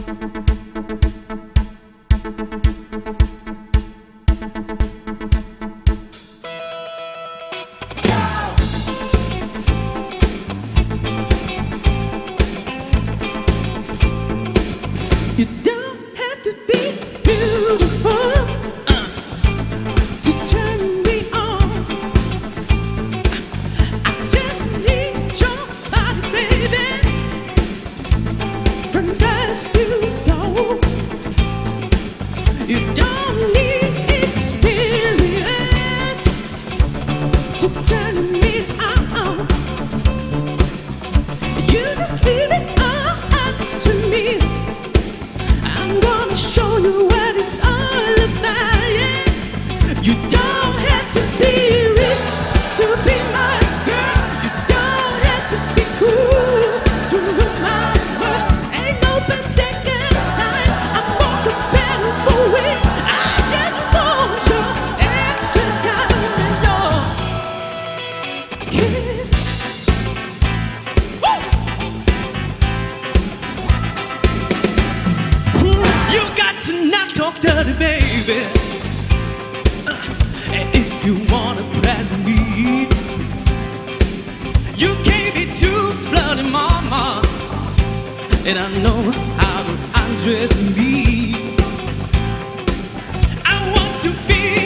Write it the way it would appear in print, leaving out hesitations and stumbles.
You don't have to be beautiful to turn me on. I just need your body, baby, from dusk to dawn. You don't need experience to turn me on. You just leave it all up to me. I'm gonna show you what it's all about, yeah. You don't have to be rich to be my girl. You don't have to be cool to rule my world. Ain't no particular sign I'm more compatible with. I just want your extra time and your kiss. You got to not talk dirty, baby. And if you wanna press me, you can't be too flirty, mama. And I know how to undress me. I want to be